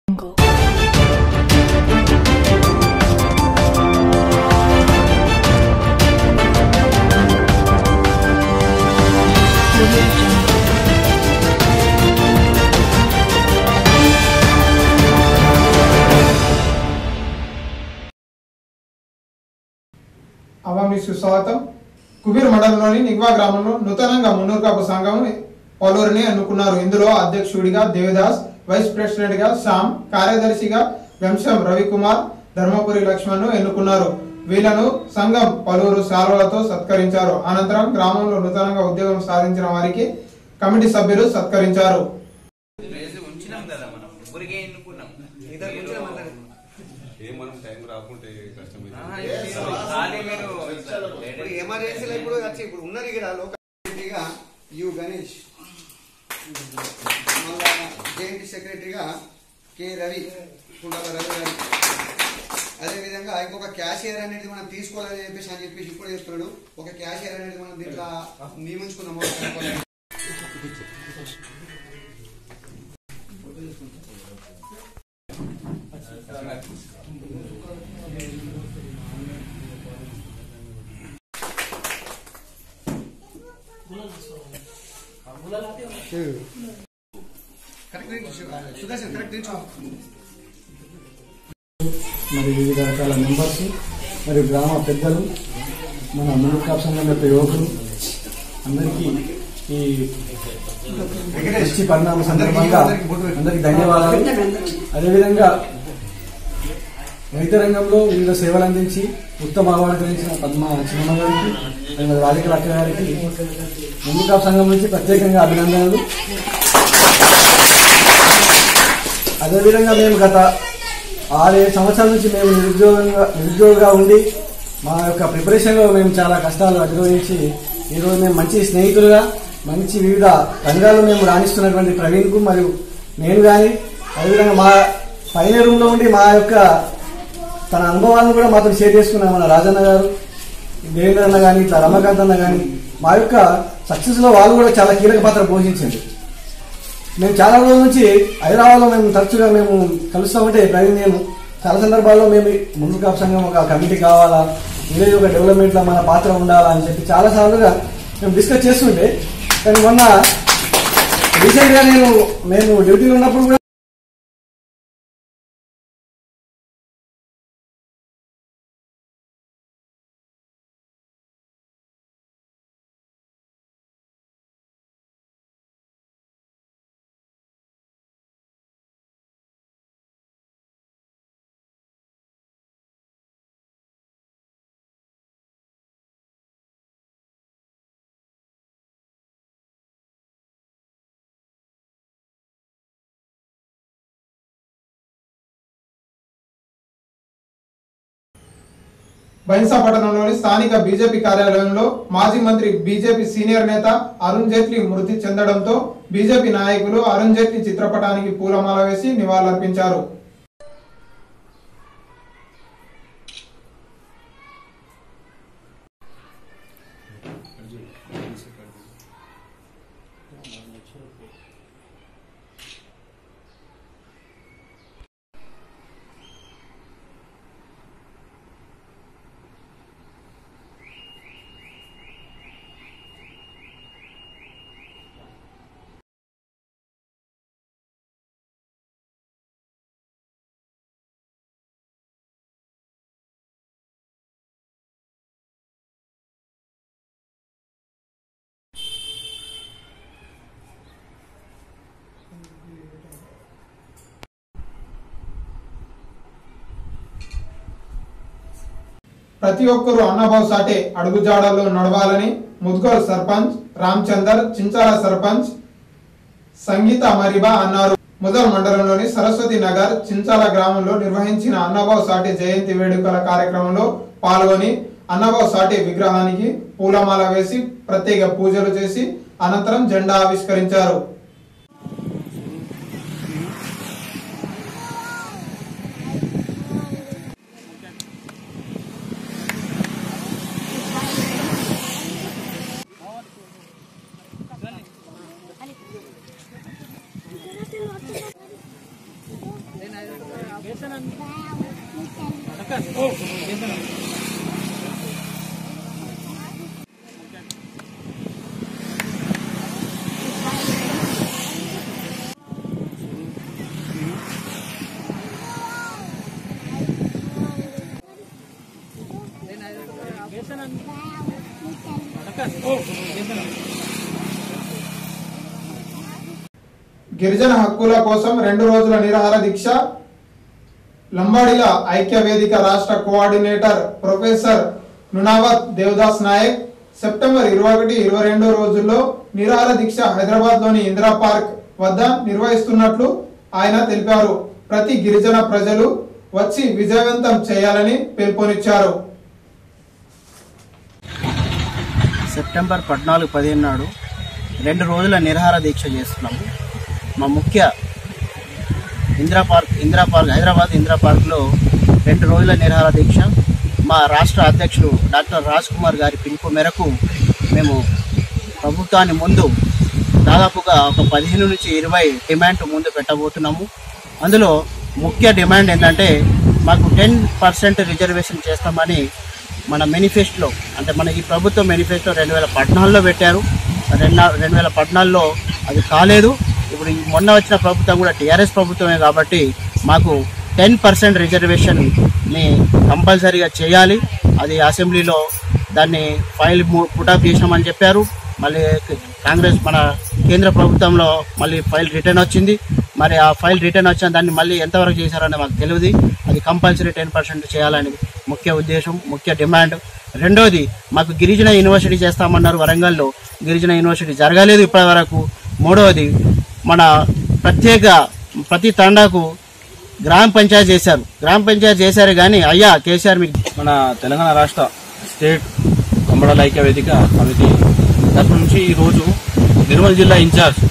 అవామీ సుస్వాగతం. కుబీర్ మండలంలోని నిగ్వా గ్రామంలో నూతనంగా మున్నూరు సంఘం పలువురిని ఎన్నుకున్నారు. ఇందులో అధ్యక్షుడిగా దేవదాస్, వైస్ ప్రెసిడెంట్ గా శ్యామ్, కార్యదర్శిగా వెంశం రవికుమార్, ధర్మపురి లక్ష్మణ్ ఎన్నుకున్నారు. వీళ్లను సంఘం పలువురు శాలువలతో సత్కరించారు. అనంతరం గ్రామంలో నూతనంగా ఉద్యోగం సాధించిన వారికి కమిటీ సభ్యులు సత్కరించారు. ఎమర్జెన్సీలో ఇప్పుడు ఉన్నది ఇక్కడ యు గణేష్, మళ్ళా జేఎన్టీ సెక్రటరీగా కె రవి, కుండల రవి గారు. అదేవిధంగా ఇంకొక క్యాషియర్ అనేది మనం తీసుకోవాలని చెప్పేసి ఇప్పుడు చెప్తున్నాడు. ఒక క్యాషియర్ అనేది మనం దీంట్లో నియమించుకున్నాము. మరి వివిధ రకాల మెంబర్స్, మరియు గ్రామ పెద్దలు, మన మునుకాపు సంఘం యొక్క యువకులు అందరికీ ఈ మంచి పరిణామ సందర్భంగా అందరికీ ధన్యవాదాలు. అదేవిధంగా వైద్య రంగంలో వివిధ సేవలు అందించి ఉత్తమ అవార్డు గ్రహించిన పద్మ చిన్నమ్మ గారికి, రాధికల అక్క గారికి మునుకాపు సంఘం నుంచి ప్రత్యేకంగా అభినందనలు. అదేవిధంగా మేము గత 6-7 సంవత్సరాల నుంచి మేము నిరుద్యోగంగా ఉండి మా యొక్క ప్రిపరేషన్లో మేము చాలా కష్టాలు అధిరోహించి ఈరోజు మేము మంచి స్నేహితులుగా మంచి వివిధ రంగాల్లో మేము రాణిస్తున్నటువంటి ప్రవీణ్కు మరియు నేను కానీ, అదేవిధంగా మా పైన రూమ్లో ఉండి మా యొక్క తన అనుభవాలను కూడా మాతో షేర్ చేసుకున్నాం. మన రాజన్న గారు, దేవేంద్ర అన్న కానీ, ఇట్లా రమకాంత్ అన్న కానీ మా యొక్క సక్సెస్లో వాళ్ళు కూడా చాలా కీలక పాత్ర పోషించింది. మేము చాలా రోజుల నుంచి హైదరాబాద్లో మేము తరచుగా మేము కలుస్తామంటే ప్రవీణ్ నేను చాలా సందర్భాల్లో మేము మునుకాపు సంఘం ఒక కమిటీ కావాలా, విలేజ్ ఒక డెవలప్మెంట్లో మన పాత్ర ఉండాలా అని చెప్పి చాలా సార్లుగా మేము డిస్కస్ చేస్తుంటే, కానీ మొన్న రీసెంట్గా మేము డ్యూటీలో ఉన్నప్పుడు కూడా బైన్సా పట్టణంలోని స్థానిక బీజేపీ కార్యాలయంలో మాజీ మంత్రి బీజేపీ సీనియర్ నేత అరుణ్ జైట్లీ మృతి చెందడంతో బీజేపీ నాయకులు అరుణ్ జైట్లీ చిత్రపటానికి పూలమాల వేసి నివాళులర్పించారు. ప్రతి ఒక్కరూ అన్నభావ్ సాటే అడుగుజాడల్లో నడవాలని ముద్గోల్ సర్పంచ్ రామచందర్, చించాల సర్పంచ్ సంగీత మరిబా అన్నారు. ముదల్ మండలంలోని సరస్వతి నగర్ చించాల గ్రామంలో నిర్వహించిన అన్నభావ్ సాటే జయంతి వేడుకల కార్యక్రమంలో పాల్గొని అన్నభావ్ సాటే విగ్రహానికి పూలమాల వేసి ప్రత్యేక పూజలు చేసి అనంతరం జెండా ఆవిష్కరించారు. గిరిజన హక్కుల కోసం 2 రోజుల నిరాహార దీక్ష. లంబాడిల ఐక్య వేదిక రాష్ట్ర coordinator professor Nunavath Devadas Nayak September 21, 22 రోజుల్లో నిరాహార దీక్ష హైదరాబాద్ లోని ఇందిరా పార్క్ వద్ద నిర్వహిస్తున్నట్లు ఆయన తెలిపారు. ప్రతి గిరిజన ప్రజలు వచ్చి విజయవంతం చేయాలని పిలుపునిచ్చారు. సెప్టెంబర్ 14, 15 నాడు 2 రోజుల నిరాహార దీక్ష చేస్తున్నాము. మా ముఖ్య ఇందిరా పార్క్ హైదరాబాద్ ఇందిరా పార్క్లో 2 రోజుల నిరాహార దీక్ష. మా రాష్ట్ర అధ్యక్షుడు డాక్టర్ రాజ్ కుమార్ గారి పిలుపు మేరకు మేము ప్రభుత్వాన్ని ముందు దాదాపుగా ఒక 15 నుంచి 20 డిమాండ్ ముందు పెట్టబోతున్నాము. అందులో ముఖ్య డిమాండ్ ఏంటంటే మాకు 10% రిజర్వేషన్ చేస్తామని మన మేనిఫెస్టోలో, అంటే మన ఈ ప్రభుత్వం మేనిఫెస్టో 2014లో పెట్టారు. 2014లో అది కాలేదు. ఇప్పుడు మొన్న వచ్చిన ప్రభుత్వం కూడా టీఆర్ఎస్ ప్రభుత్వమే కాబట్టి మాకు 10% రిజర్వేషన్ని కంపల్సరీగా చేయాలి. అది అసెంబ్లీలో దాన్ని ఫైల్ పుటప్ చేసినామని చెప్పారు. మళ్ళీ కాంగ్రెస్ మన కేంద్ర ప్రభుత్వంలో మళ్ళీ ఫైల్ రిటర్న్ వచ్చింది. మరి ఆ ఫైల్ రిటర్న్ వచ్చిన దాన్ని మళ్ళీ ఎంతవరకు చేశారని మాకు తెలియదు. అది కంపల్సరీ 10% చేయాలని ముఖ్య ఉద్దేశం, ముఖ్య డిమాండ్. రెండోది, మాకు గిరిజన యూనివర్సిటీ చేస్తామన్నారు. వరంగల్లో గిరిజన యూనివర్సిటీ జరగలేదు ఇప్పటి వరకు. మూడవది, మన ప్రతి తండాకు గ్రామ పంచాయతీ చేశారు. గ్రామ పంచాయతీ చేశారు కానీ అయ్యా కేసీఆర్ మీకు మన తెలంగాణ రాష్ట్ర స్టేట్ లంబాడల ఐక్య వేదిక సమితి తరఫు నుంచి ఈరోజు నిర్మల్ జిల్లా ఇన్ఛార్జ్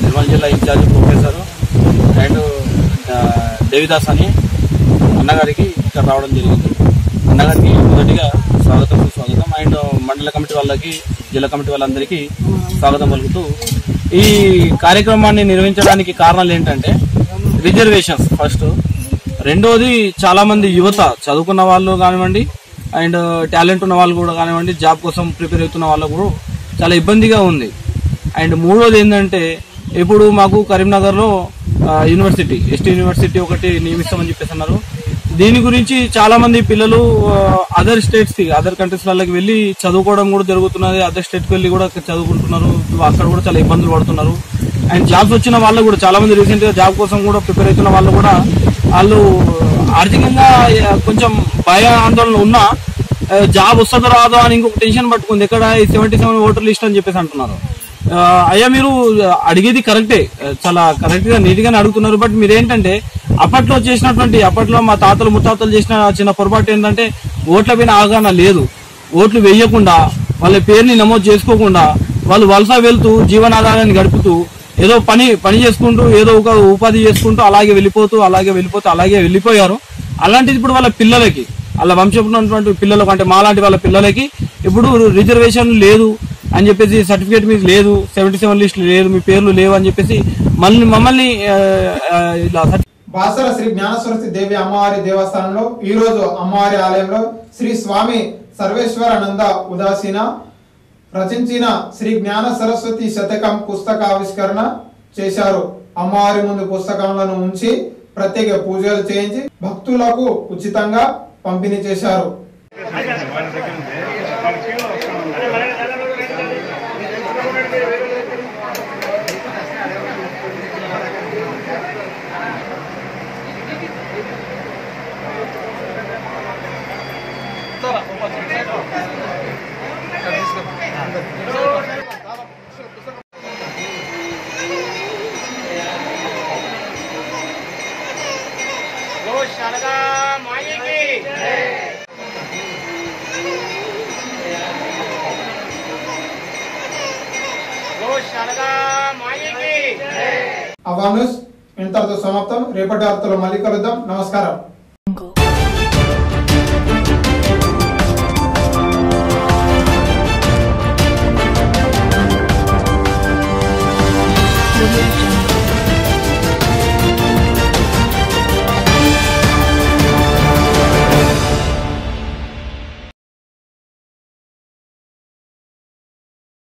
ప్రొఫెసర్ అండ్ దేవిదాస్ అని అన్నగారికి ఇక్కడ రావడం జరిగింది. అన్నగారికి మొదటిగా స్వాగతం అండ్ మండల కమిటీ వాళ్ళకి, జిల్లా కమిటీ వాళ్ళందరికీ స్వాగతం పలుకుతూ ఈ కార్యక్రమాన్ని నిర్వహించడానికి కారణాలు ఏంటంటే రిజర్వేషన్స్ ఫస్ట్, రెండోది చాలా మంది యువత చదువుకున్న వాళ్ళు కానివ్వండి అండ్ టాలెంట్ ఉన్న వాళ్ళు కూడా కానివ్వండి, జాబ్ కోసం ప్రిపేర్ అవుతున్న వాళ్ళకు కూడా చాలా ఇబ్బందిగా ఉంది. అండ్ మూడోది ఏంటంటే ఇప్పుడు మాకు కరీంనగర్లో యూనివర్సిటీ, ఎస్టీ యూనివర్సిటీ ఒకటి నియమిస్తామని చెప్పేసి అన్నారు. దీని గురించి చాలా మంది పిల్లలు అదర్ స్టేట్స్ కి, అదర్ కంట్రీస్ వాళ్ళకి వెళ్ళి చదువుకోవడం కూడా జరుగుతున్నది. అదర్ స్టేట్ కి వెళ్ళి కూడా చదువుకుంటున్నారు. అక్కడ కూడా చాలా ఇబ్బందులు పడుతున్నారు. అండ్ జాబ్స్ వచ్చిన వాళ్ళు కూడా చాలా మంది రీసెంట్ గా జాబ్ కోసం కూడా ప్రిపేర్ అవుతున్న వాళ్ళు కూడా వాళ్ళు ఆర్థికంగా కొంచెం భయ ఆందోళన ఉన్నా జాబ్ వస్తుందో రాదో అని ఇంకొక టెన్షన్ పట్టుకుంది. ఎక్కడ 77 ఓటర్ లిస్ట్ అని చెప్పేసి అంటున్నారు. అయ్యా మీరు అడిగేది కరెక్టే, చాలా కరెక్ట్ గా నీట్ గానే అడుగుతున్నారు. బట్ మీరేంటంటే అప్పట్లో మా తాతలు ముత్తాతలు చేసిన చిన్న పొరపాటు ఏంటంటే ఓట్ల పైన అవగాహన లేదు. ఓట్లు వేయకుండా వాళ్ళ పేరుని నమోదు చేసుకోకుండా వాళ్ళు వలస వెళ్తూ జీవనాధారాన్ని గడుపుతూ ఏదో పని చేసుకుంటూ ఏదో ఒక ఉపాధి చేసుకుంటూ అలాగే వెళ్ళిపోయారు. అలాంటిది ఇప్పుడు వాళ్ళ పిల్లలకి, వాళ్ళ వంశంలో ఉన్నటువంటి పిల్లలకు, అంటే మాలాంటి వాళ్ళ పిల్లలకి ఇప్పుడు రిజర్వేషన్ లేదు అని చెప్పేసి, సర్టిఫికేట్ మీకు లేదు, 77 లిస్టులు లేదు, మీ పేర్లు లేవు అని చెప్పేసి మమ్మల్ని ఇలా బాసర శ్రీ జ్ఞానసరస్వతి దేవి అమ్మవారి దేవస్థానంలో ఈ రోజు అమ్మవారి ఆలయంలో శ్రీ స్వామి సర్వేశ్వరానంద ఉదాసీన రచించిన శ్రీ జ్ఞాన సరస్వతి శతకం పుస్తక ఆవిష్కరణ చేశారు. అమ్మవారి ముందు పుస్తకాలను ఉంచి ప్రత్యేక పూజలు చేయించి భక్తులకు ఉచితంగా పంపిణీ చేశారు. అవాన్యూస్ ఇంతటితో సమాప్తం. రేపటి వార్తలో మళ్ళీ కలుద్దాం. నమస్కారం. We'll be